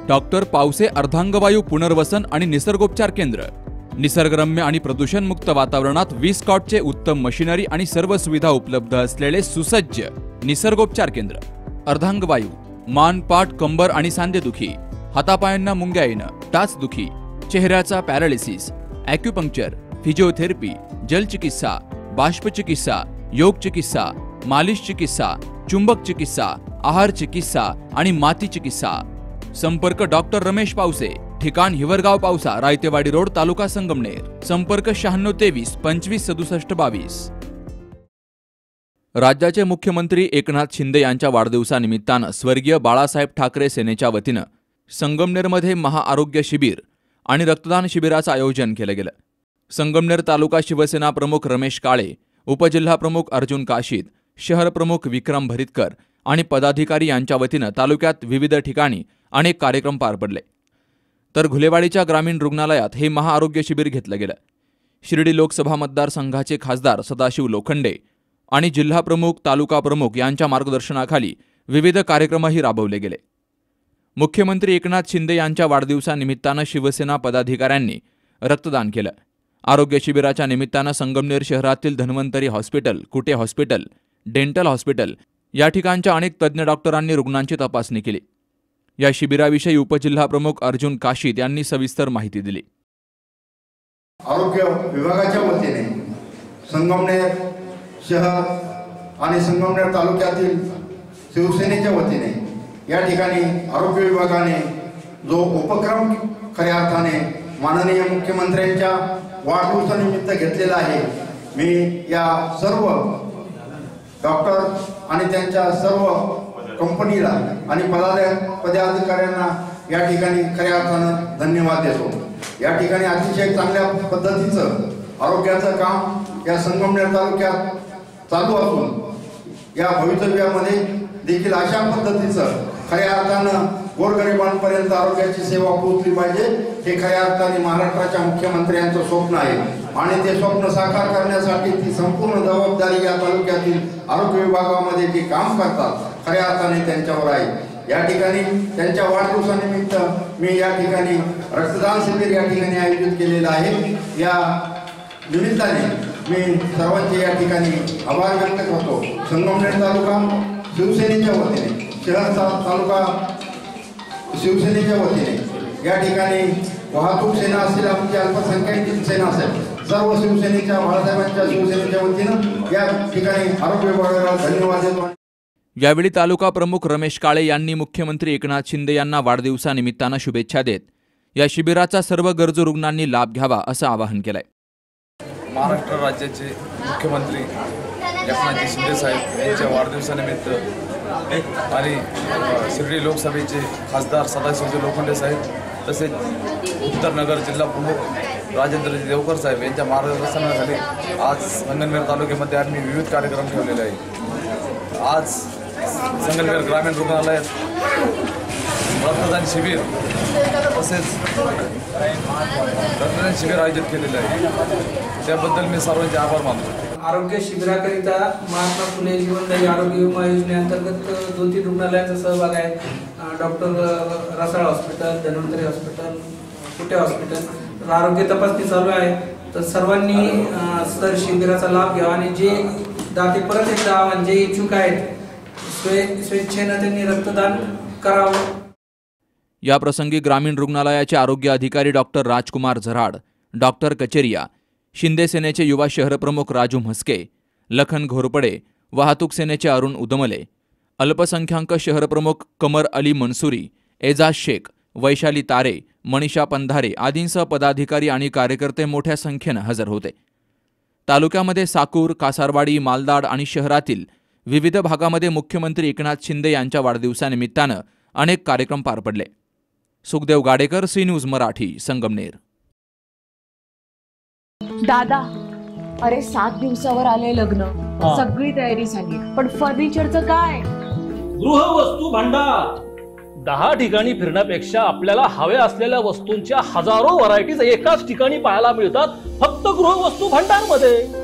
Doctor Pawase अर्धांगवायू पुनर्वसन आणि निसर्गोपचार केंद्र, निसर्गरम्य आणि प्रदूषणमुक्त वातावरणात 20 कॉटचे उत्तम मशिनरी आणि सर्व सुविधा उपलब्ध असलेले सुसज्ज निसर्गोपचार केंद्र। अर्धांगवायू, मान, पाठ, कंबर आणि सांधेदुखी, हातापायांना मुंग्या येणं, टाचदुखी, चेहऱ्याचा पॅरालिसिस, ॲक्युपंक्चर, फिजिओथेरपी, जलचिकित्सा, बाष्पचिकित्सा, योग चिकित्सा, मालिश चिकित्सा, चुंबक चिकित्सा, आहार चिकित्सा आणि माती चिकित्सा। संपर्क डॉक्टर रमेश पावसे, ठिकाण हिवरगाव पावसा, रायतेवाडी रोड, तालुका संगमनेर। संपर्क 9623 25 67 22। राज्याचे मुख्यमंत्री एकनाथ शिंदे यांच्या वाढदिवसानिमित्तानं स्वर्गीय बाळासाहेब ठाकरे सेनेच्या वतीनं संगमनेरमध्ये महाआरोग्य शिबिर आणि रक्तदान शिबिराचं आयोजन केलं गेलं। संगमनेर तालुका शिवसेना प्रमुख रमेश काळे, उपजिल्हा प्रमुख अर्जुन काशीद, शहर प्रमुख विक्रम भरितकर आणि पदाधिकारी यांच्या वतीनं तालुक्यात विविध ठिकाणी अनेक कार्यक्रम पार पडले। तर घुलेवाडीच्या ग्रामीण रुग्णालयात हे महाआरोग्य शिबिर घेतलं गेलं। शिर्डी लोकसभा मतदारसंघाचे खासदार सदाशिव लोखंडे आणि जिल्हा प्रमुख, तालुका प्रमुख यांच्या मार्गदर्शनाखाली विविध कार्यक्रमही राबवले गेले। मुख्यमंत्री एकनाथ शिंदे यांच्या वाढदिवसानिमित्तानं शिवसेना पदाधिकाऱ्यांनी रक्तदान केलं। आरोग्य शिबिराच्या निमित्तानं संगमनेर शहरातील Dhanvantari hospital, Kute hospital, dental hospital या ठिकाणच्या अनेक तज्ज्ञ डॉक्टरांनी रुग्णांची तपासणी केली। या शिबिराविषयी उपजिल्हा प्रमुख अर्जुन काशीद यांनी सविस्तर माहिती दिली। आरोग्य विभागाच्या वतीने संगमनेर शहर आणि संगमनेर तालुक्यातील शिवसेनेच्या वतीने या ठिकाणी आरोग्य विभागाने जो उपक्रम खऱ्या अर्थाने माननीय मुख्यमंत्र्यांच्या वाढदिवसानिमित्त घेतलेला आहे, मी या सर्व डॉक्टर आणि त्यांच्या सर्व कंपनीला आणि पदाधिकाऱ्यांना या ठिकाणी खऱ्या अर्थानं धन्यवाद देतो। या ठिकाणी अतिशय चांगल्या पद्धतीचं आरोग्याचं काम या संगमनेर तालुक्यात चालू असून या भवितव्यामध्ये देखील अशा पद्धतीचं खऱ्या अर्थानं गोरगरिबांपर्यंत आरोग्याची सेवा पोहोचली पाहिजे, हे खऱ्या अर्थाने महाराष्ट्राच्या मुख्यमंत्र्यांचं स्वप्न आहे आणि ते स्वप्न साकार करण्यासाठी ती संपूर्ण जबाबदारी या तालुक्यातील आरोग्य विभागामध्ये जे काम करतात खऱ्या अर्थाने त्यांच्यावर आहे। या ठिकाणी त्यांच्या वाढदिवसानिमित्त मी या ठिकाणी रक्तदान शिबिर या ठिकाणी आयोजित केलेलं आहे। या निमित्ताने मी सर्वांचे या ठिकाणी आभार व्यक्त करतो। संगमनेर तालुका शिवसेनेच्या वतीने, शहर तालुका शिवसेनेच्या वतीने या ठिकाणी वाहतूक सेना असेल, आमची अल्पसंख्याक सेना असेल, सर्व शिवसेनेच्या, बाळासाहेबांच्या शिवसेनेच्या वतीनं या ठिकाणी आरोग्य विभागाला धन्यवाद देतो। यावेळी तालुका प्रमुख रमेश काळे यांनी मुख्यमंत्री एकनाथ शिंदे यांना वाढदिवसानिमित्तानं शुभेच्छा देत या शिबिराचा सर्व गरजू रुग्णांनी लाभ घ्यावा असं आवाहन केलंय। महाराष्ट्र राज्याचे मुख्यमंत्री एकनाथ शिंदे साहेब यांच्या वाढदिवसानिमित्त आणि शिर्डी लोकसभेचे खासदार सदाशिव लोखंडे साहेब तसेच उत्तर नगर जिल्हा प्रमुख राजेंद्र देवकर साहेब यांच्या मार्गदर्शनाखाली आज संगमनेर तालुक्यामध्ये आम्ही विविध कार्यक्रम ठेवलेले आहेत। आज संगमनेर ग्रामीण रुग्णालयात रक्तदान शिबिर तसेच रक्तदान शिबिर आयोजित केलेलं आहे, त्याबद्दल मी सर्वांचे आभार मानतो। आरोग्य शिबिराकरिता महात्मा फुले जीवनदायी आरोग्य विमा योजनेअंतर्गत 2-3 रुग्णालयांचा सहभाग आहे। Doctor Rasal hospital, Dhanvantari hospital, Kute hospital आरोग्य तपासणी चालू आहे। तर सर्वांनी सदर शिबिराचा लाभ घ्यावा आणि जे दाते परत एकदा आव्हान, जे इच्छुक आहेत स्वेच्छेने त्यांनी रक्तदान करावं। या प्रसंगी ग्रामीण रुग्णालयाचे आरोग्य अधिकारी डॉक्टर राजकुमार झराड, डॉक्टर कचेरिया, शिंदे सेनेचे युवा शहर प्रमुख राजू म्हस्के, लखन घोरपडे, वाहतूक सेनेचे अरुण उदमले, अल्पसंख्याक शहर प्रमुख कमर अली मंसुरी, एजाज शेख, वैशाली तारे, मनीषा पंधारे आदींसह पदाधिकारी आणि कार्यकर्ते मोठ्या संख्येनं हजर होते। तालुक्यामध्ये साकूर, कासारवाडी, मालदाड आणि शहरातील विविध भागामध्ये मुख्यमंत्री एकनाथ शिंदे यांच्या वाढदिवसानिमित्तानं अनेक कार्यक्रम पार पडले। Sukhdev Gadekar, C news Marathi, Sangamner. दादा, अरे 7 दिवसावर आले लग्न, सगळी तयारी झाली, पण फर्निचरचं काय? गृहवस्तू भांडार 10 ठिकाणी फिरण्यापेक्षा आपल्याला हव्या असलेल्या वस्तूंच्या हजारो व्हरायटीज एकाच ठिकाणी पाहायला मिळतात, फक्त गृहवस्तू भांडार मध्ये।